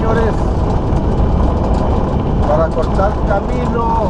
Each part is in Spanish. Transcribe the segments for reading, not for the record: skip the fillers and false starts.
señores, para cortar camino.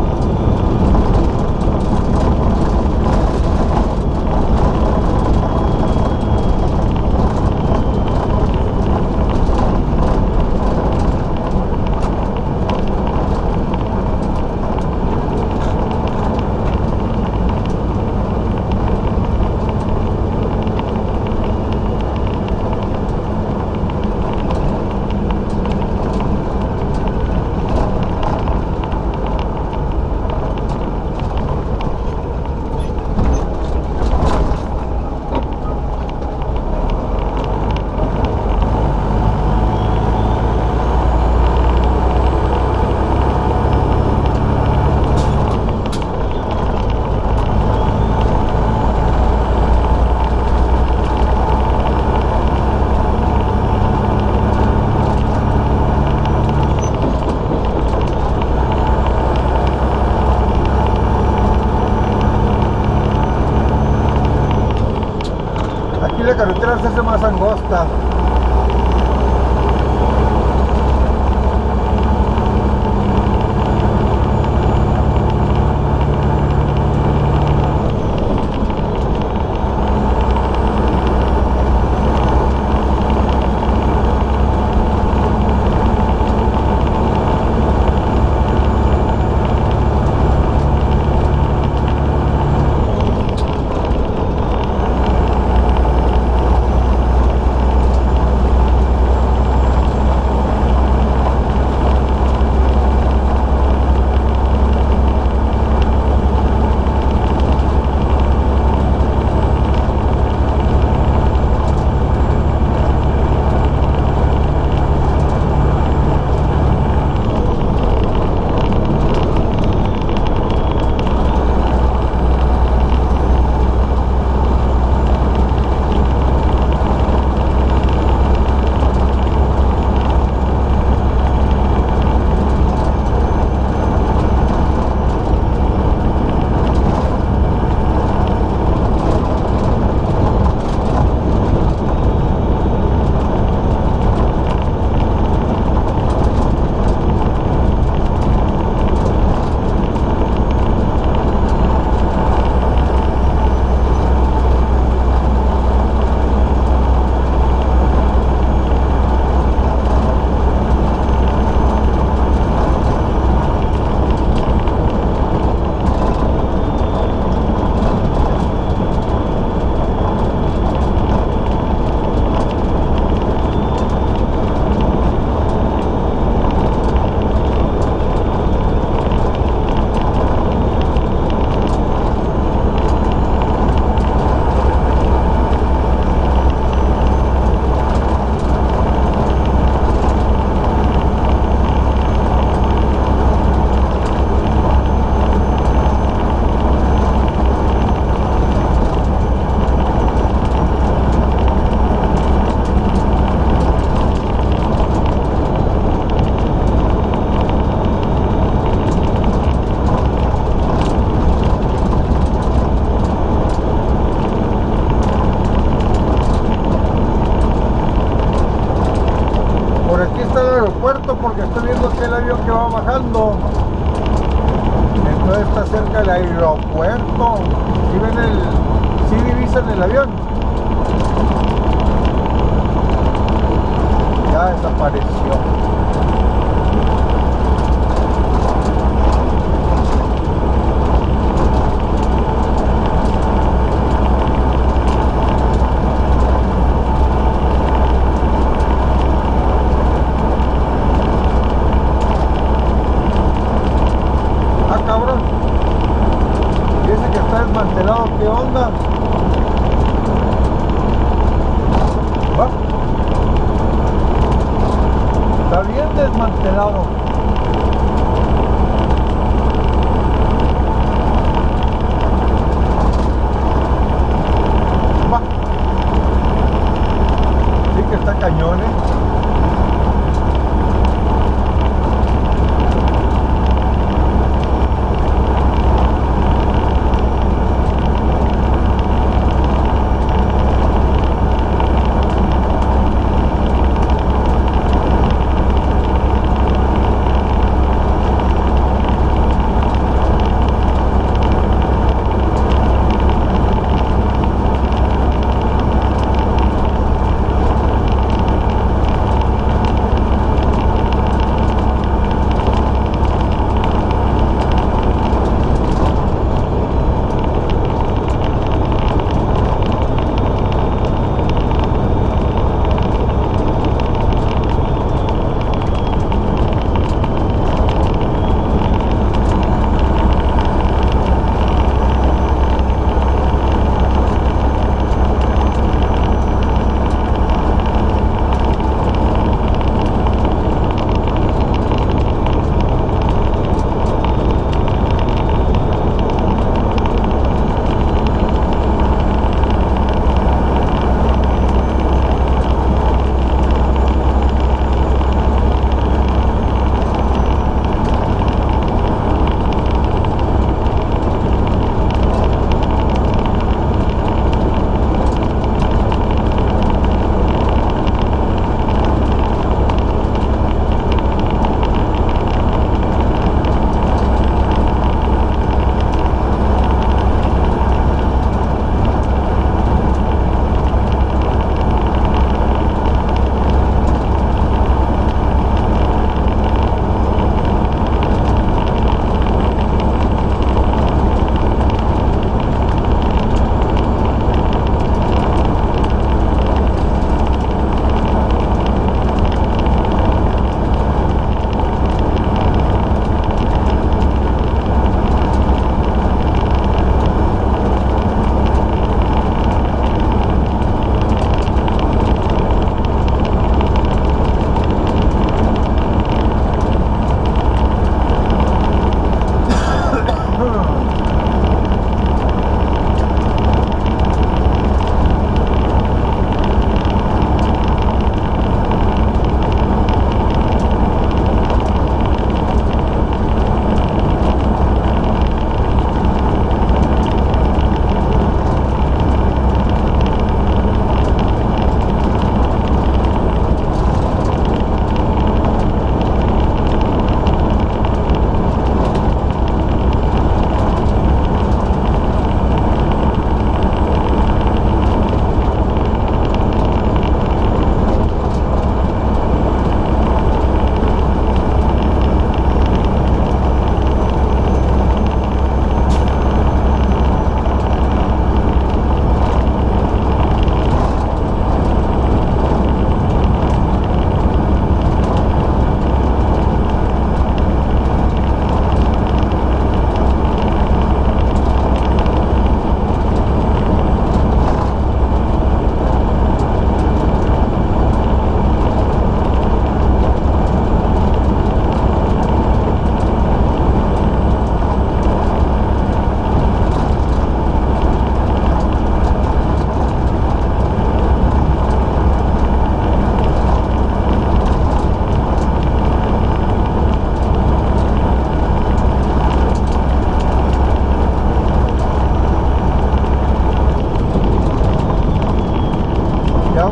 La carretera se hace más angosta. Porque estoy viendo aquel avión que va bajando. Entonces está cerca del aeropuerto. ¿Sí ven sí divisan el avión? Ya desapareció. Desmantelado, ¿qué onda? ¿Va? Está bien desmantelado. Va. Sí que está cañón,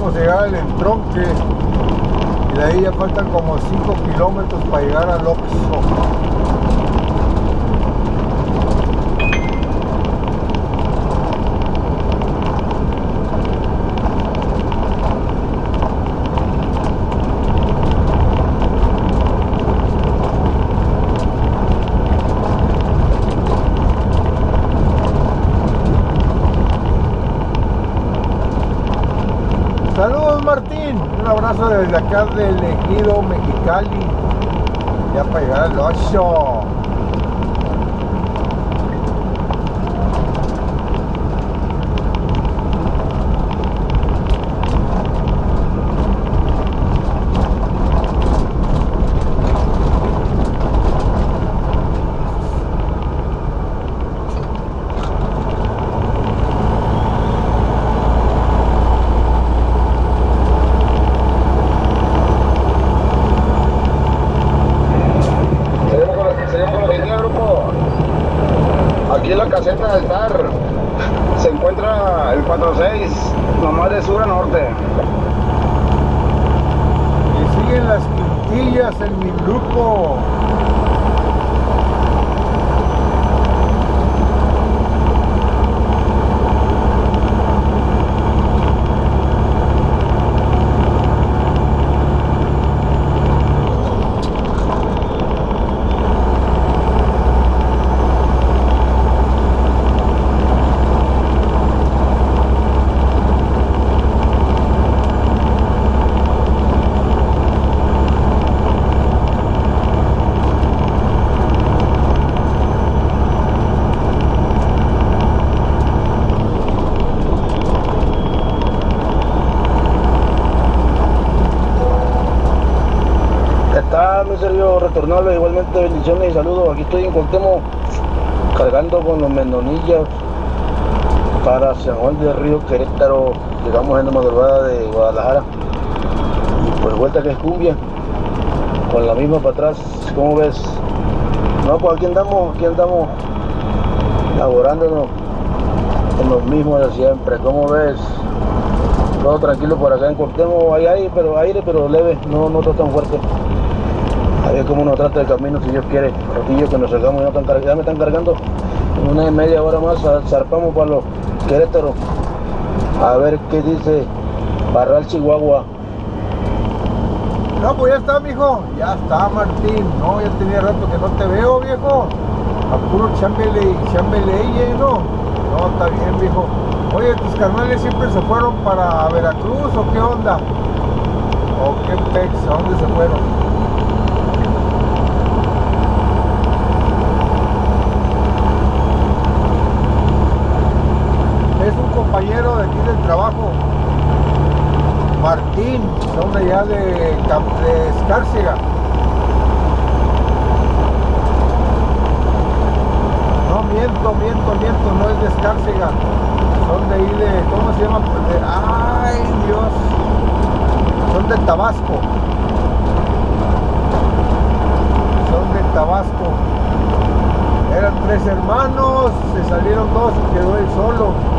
vamos a llegar al entronque y de ahí ya faltan como 5 kilómetros para llegar al Oxxo. Saludos Martín, un abrazo desde acá del Ejido Mexicali, ya para llegar al Oxxo. Aquí en la caseta del TAR se encuentra el 46, nomás de sur a norte. Y siguen las quintillas en mi grupo. Está muy serio retornable, igualmente bendiciones y saludos. Aquí estoy en Cuauhtémoc cargando con los menonillas para San Juan del Río, Querétaro. Llegamos en la madrugada de Guadalajara y pues vuelta que es cumbia con la misma para atrás. ¿Cómo ves? No, pues aquí andamos laborándonos en los mismos de siempre. ¿Cómo ves? Todo tranquilo por acá en Cuauhtémoc. Hay aire pero leve, no está tan fuerte. A ver cómo nos trata el camino, si Dios quiere. Ratillo que nos salgamos, ya me están cargando. En una media hora más zarpamos para los Querétaro. A ver qué dice Parral, Chihuahua. No, pues ya está, mijo. Ya está, Martín. No, ya tenía rato que no te veo, viejo. A puro chambeleye, ¿no? No, está bien, viejo. Oye, ¿tus carnales siempre se fueron para Veracruz o qué onda? ¿O qué pex? ¿A dónde se fueron? Es un compañero de aquí del trabajo, Martín, son de allá de Escárcega. No, miento, no es de Escárcega, son de ahí de, ¿cómo se llama? Ay, Dios, son de Tabasco. Son de Tabasco. Eran 3 hermanos, se salieron 2 y quedó él solo.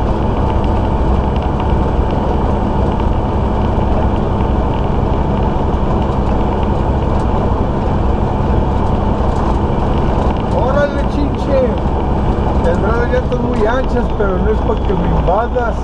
Tendrán llantas muy anchas, pero no es para que me invadas.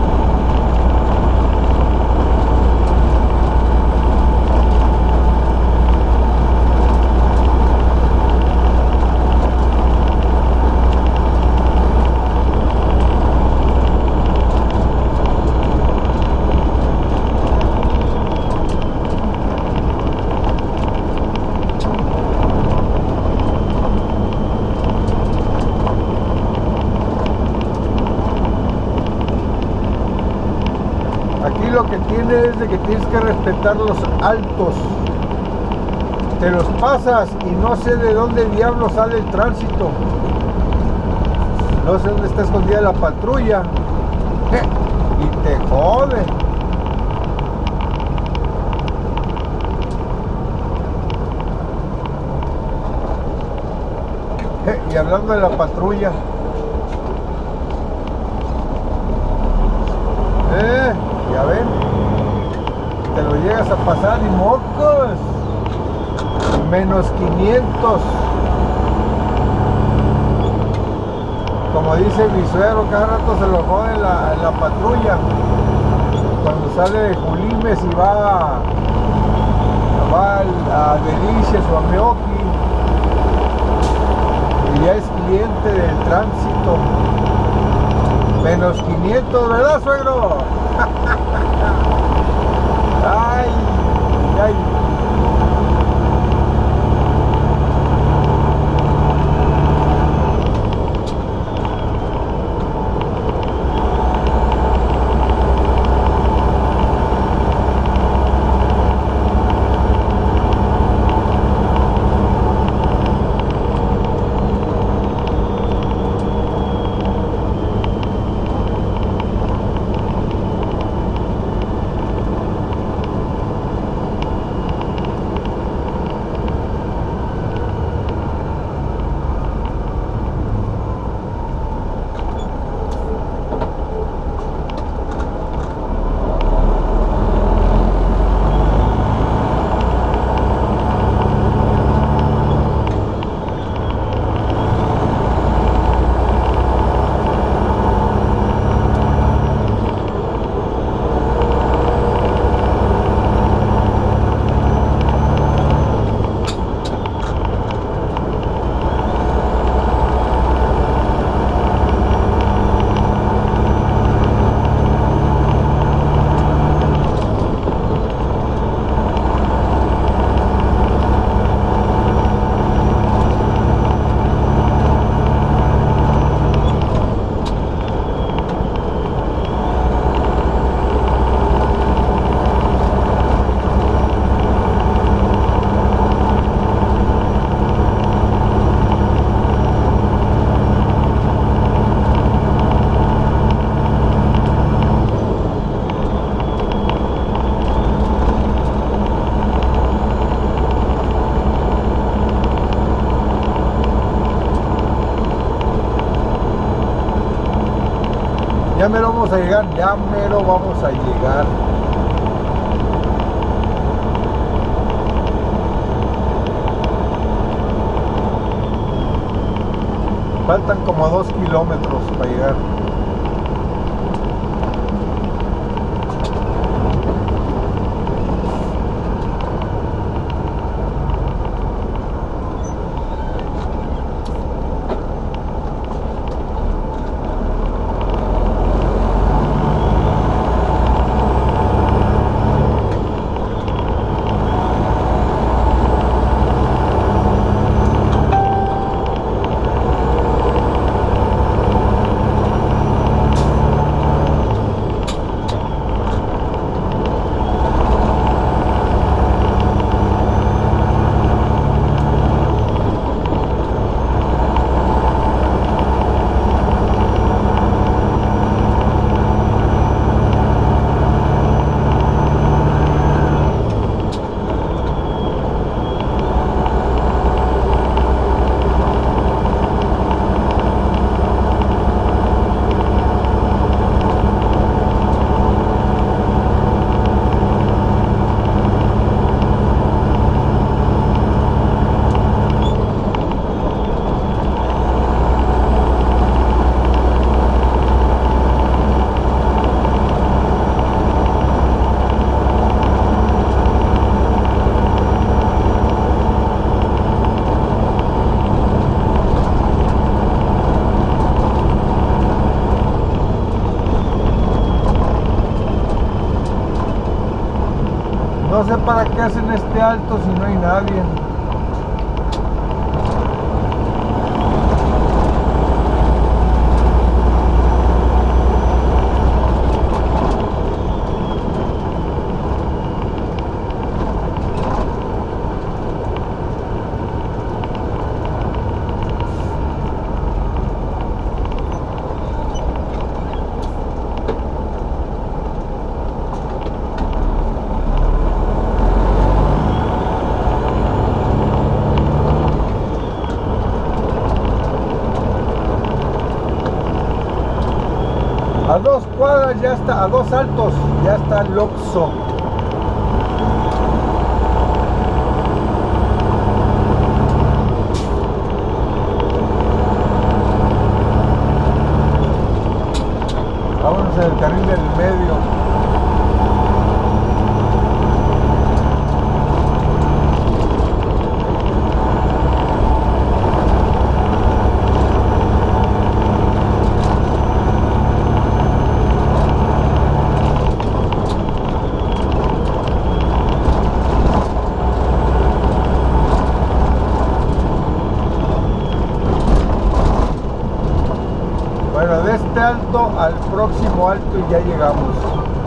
Aquí lo que tiene es de que tienes que respetar los altos. Te los pasas y no sé de dónde diablo sale el tránsito. No sé dónde está escondida la patrulla. Y te jode. Y hablando de la patrulla, ya ven, llegas a pasar y mocos. Menos 500. Como dice mi suegro, cada rato se lo jode la patrulla. Cuando sale de Julimes y va a Delicias o a Meoqui, y ya es cliente del tránsito. Menos 500, ¿verdad, suegro? Ay, ay. Ya mero vamos a llegar, ya mero vamos a llegar. Faltan como 2 kilómetros para llegar. No sé para qué hacen este alto si no hay nadie. A 2 cuadras ya está, a 2 saltos ya está el Oxxo. en medio. Bueno, de este alto al próximo alto y ya llegamos.